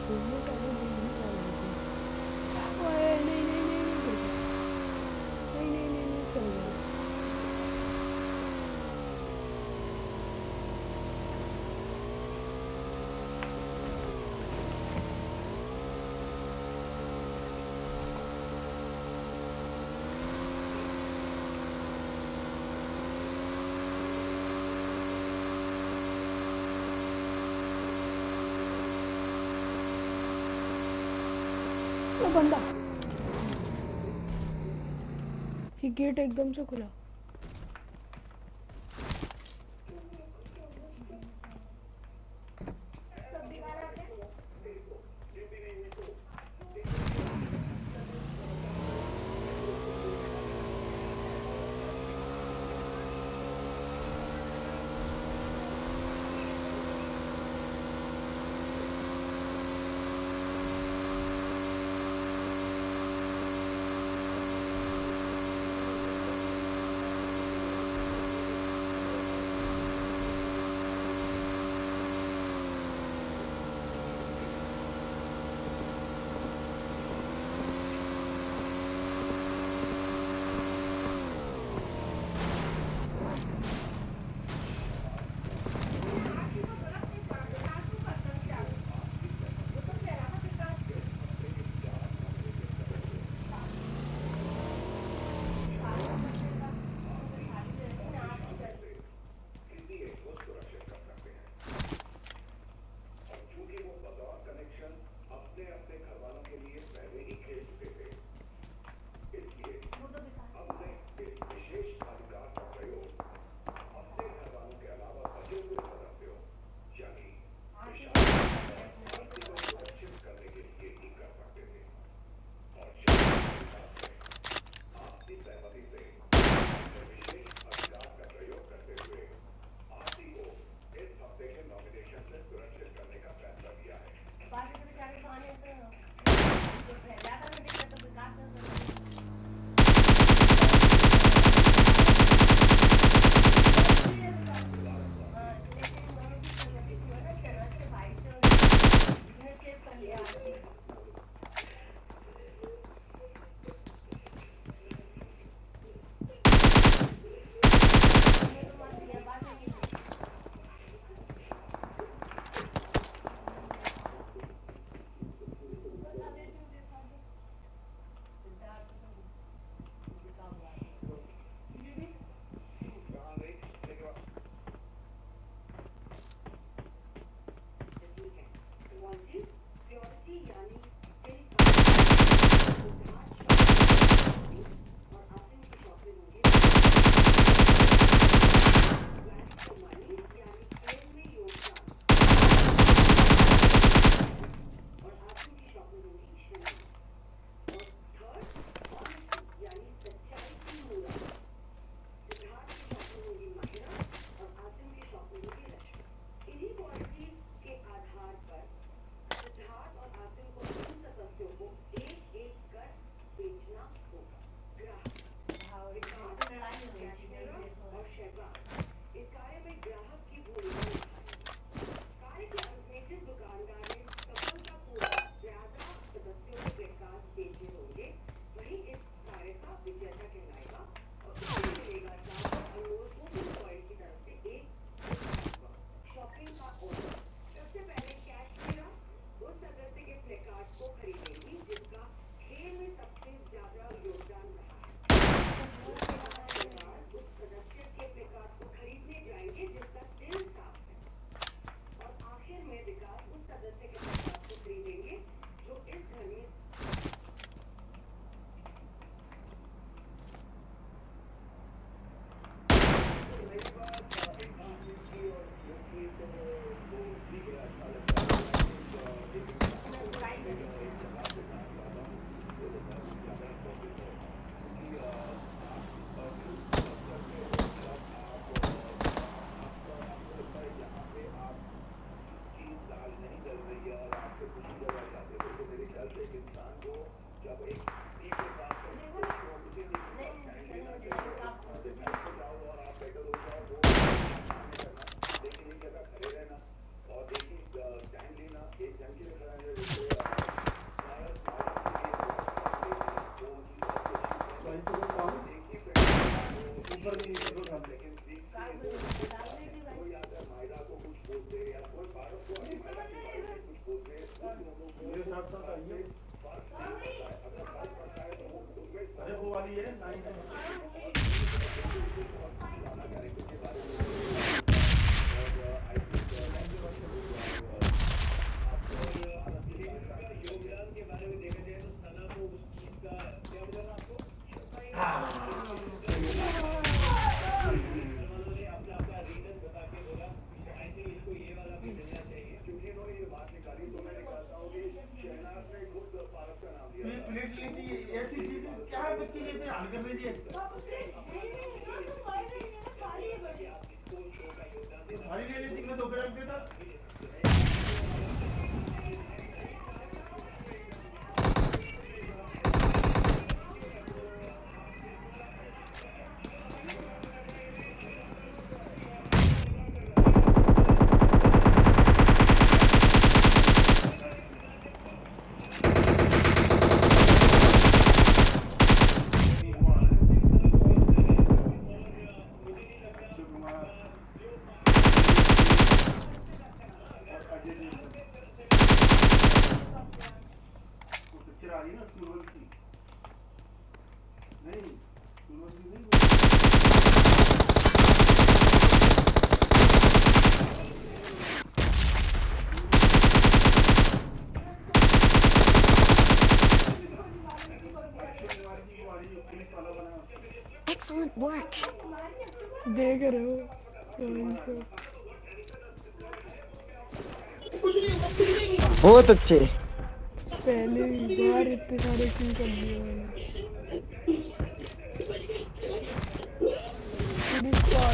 घूमने का भी दिल नहीं कर रहा थी। ओए नहीं नहीं नहीं नहीं गिर गया। नहीं नहीं नहीं नहीं गिर गया। वो बंदा, ये गेट एकदम से खुला। एक जन की अरे वो वाली है Excellent work. देख रहे हो बहुत अच्छे। पहले बार इतने सारे किल कर लिए मैंने। पूरी स्क्वाड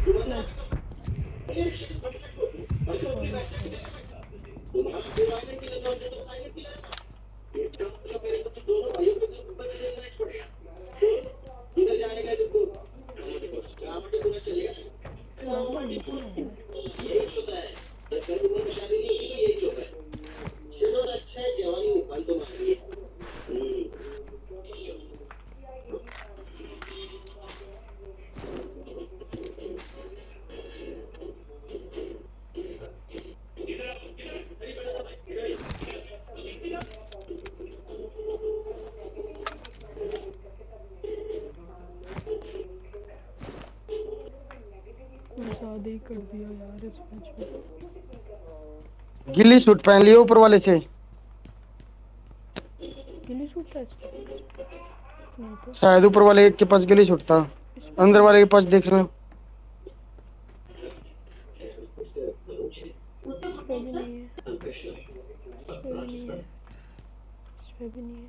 शादी कर दिया यार इस मैच में। गिल्ली सूट पहन लियो ऊपर वाले से। गिल्ली शूट था इसमें? नहीं तो शायद ऊपर वाले के पास गिल्ली सूट था, अंदर वाले के पास देख लो। इसमें भी नहीं है, इसमें भी नहीं है।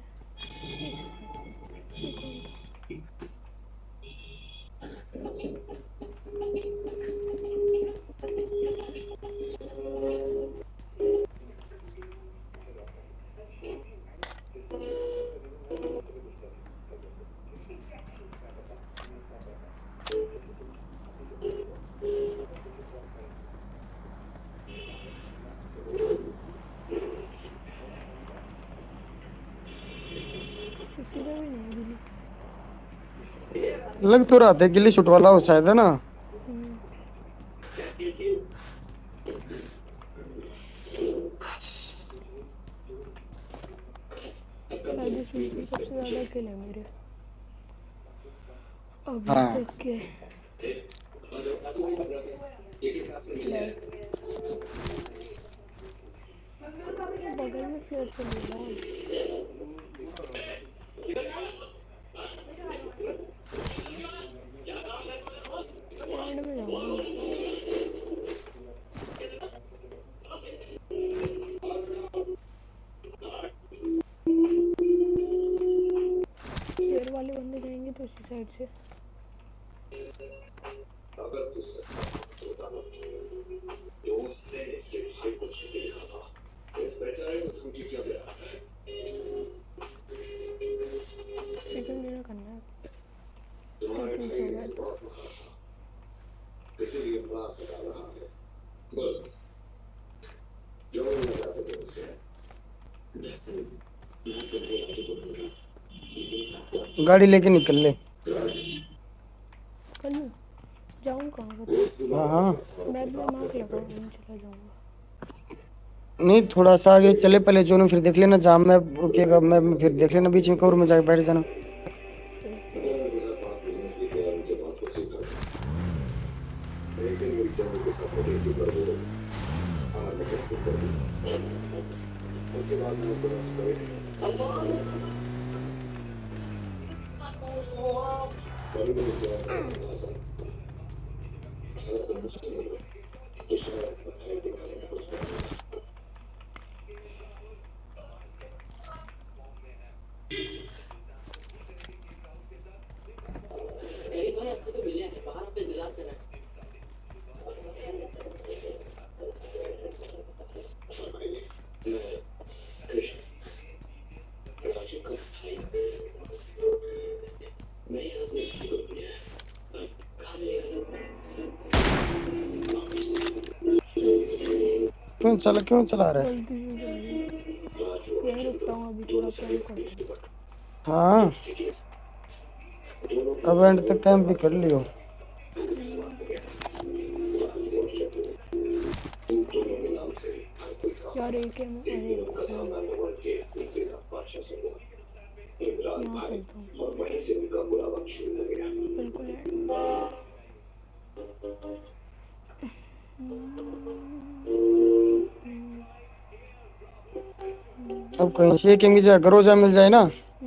किसी का भी नहीं है गिल्ली। लग तो रहा था गिल्ली सूट वाला हो शायद, है ना। शादी शूट में सबसे ज्यादा किल है मेरे अभी हाँ। तक के। बगल में फ्लेयर से मिला एंड में जाऊंगा। फ्लेयर वाले बंदे जाएंगे तो उसी साइड से। चिकन डिनर करना है। गाड़ी लेके निकल ले। कल जाऊँ कहाँ पर? हाँ हाँ मैं अपना मार्क लगाऊँ, चला जाऊँगा। नहीं, थोड़ा सा आगे चले पहले जोन, फिर देख लेना जाम में रुकेगा, मैं फिर देख लेना बीच में कवर में जाके बैठ जाना। क्यों चला रहा है? गलती से चल गई। यहीं रुकता हूँ अभी, थोड़ा कैंप करता हूँ। हाँ, अब एंड तक कैंप भी कर लियो। यार एक है, अरे यहाँ चलता हूँ बिल्कुल है। अब कहीं से के मुझे गरोजा मिल जाए ना,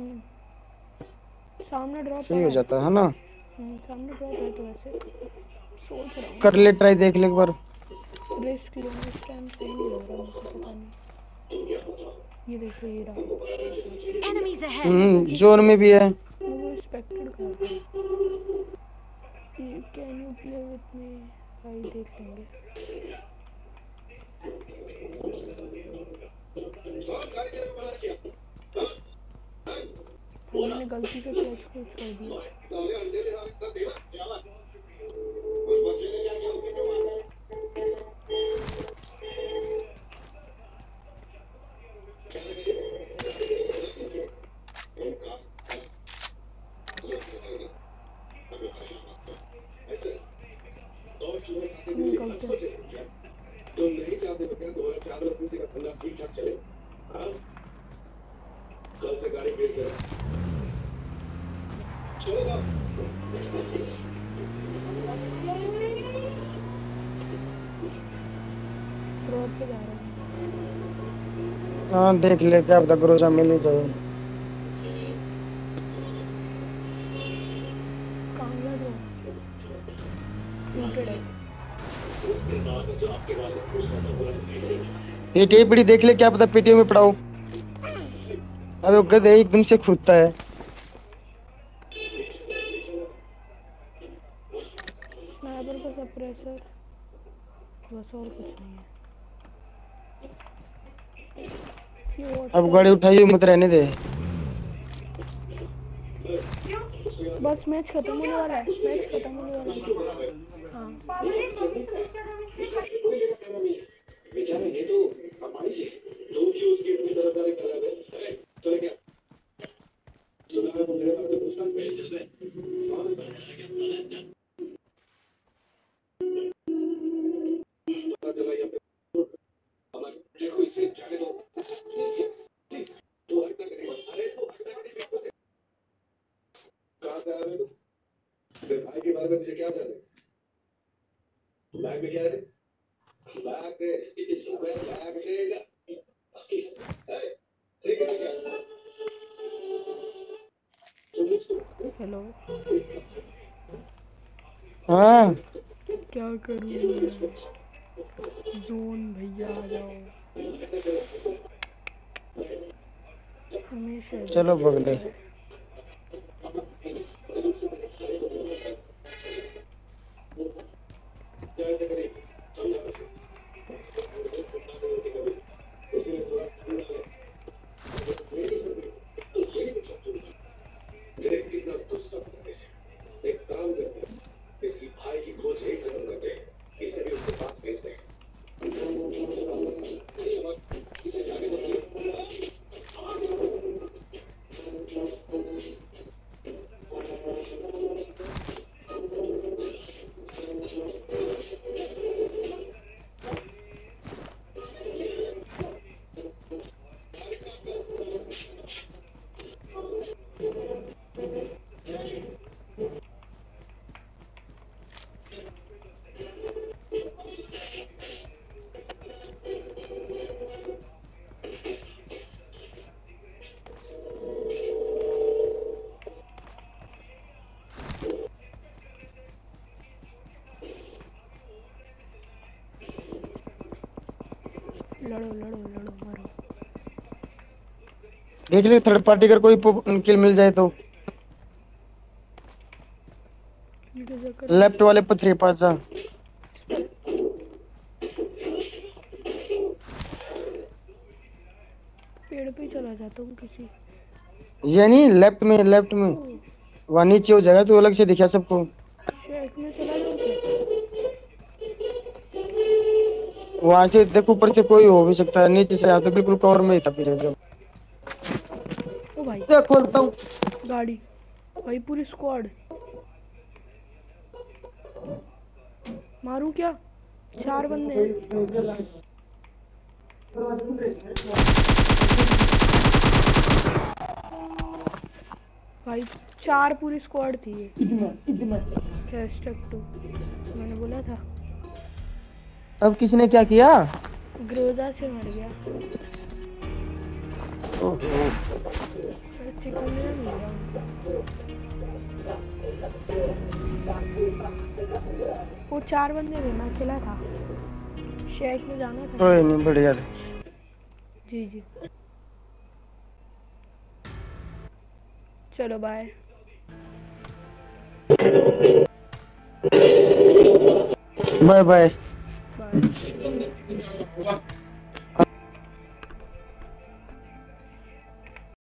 सामने ड्रॉप सही हो जाता है ना। सामने ड्रॉप है तो वैसे सोच रहा हूँ कर ले ट्राई, देख ले एक बार। रिस्क लेना इस टाइम सही नहीं लग रहा मुझे, पता नहीं। ये देखो ये रहा। Enemies ahead. जोन में भी है। वो एक्सपेक्टेड कर रहा है। Can you play with me भाई, देख लेंगे। मैंने गलती से कैच को छोड़ दिया। रोड पे जा रहा हूँ। हाँ देख ले, क्या पता गरोजा मिल ही जाए। कांगड़ा जो टूटेड है। पेटी पड़ी देख ले, क्या पता पेटी में पड़ा हो। अबे वो गधे एकदम से कूदता है। स्नाइपर का सप्रेसर बस, और कुछ नहीं है। अब गाड़ी उठाइए मत, रहने दे। बस मैच खत्म होने वाला है, मैच खत्म होने वाला है। हाँ भाई के बारे में मुझे क्या जाने? बैग में क्या है? बैग लेगा। ठीक है। हेलो, हाँ क्या करूँ मैं? जोन भैया आ जाओ। हमेशा चलो बगले। लड़ो लड़ो लड़ो मारो। देख ले थर्ड पार्टी का कोई किल मिल जाए तो। इनके चक्कर में लेफ्ट वाले पत्थर के पास जा। पेड़ पे चला जाता हूँ किसी। ये नहीं, लेफ्ट में, लेफ्ट में वहाँ नीचे हो जाएगा, तो अलग से दिखा सबको। शेक में चला जाऊँ क्या? वहां से देखो, ऊपर से कोई हो भी सकता है, नीचे से आ तो बिल्कुल कवर में ही था पीछे जब। ओ भाई क्या खोलता हूँ। गाड़ी, भाई पूरी स्क्वाड। मारूं क्या? 4 बंदे हैं। भाई 4 पूरी स्क्वाड थी ये। हैशटैग 2 मैंने बोला था। अब किसी ने क्या किया? ग्रोजा से मर गया। ओहो। चिकन मिल गया। वो 4 बंदे थे, मैं अकेला था। शेक में जाना था। कोई नहीं, बढ़िया। जी जी चलो बाय। Bye bye. बाय।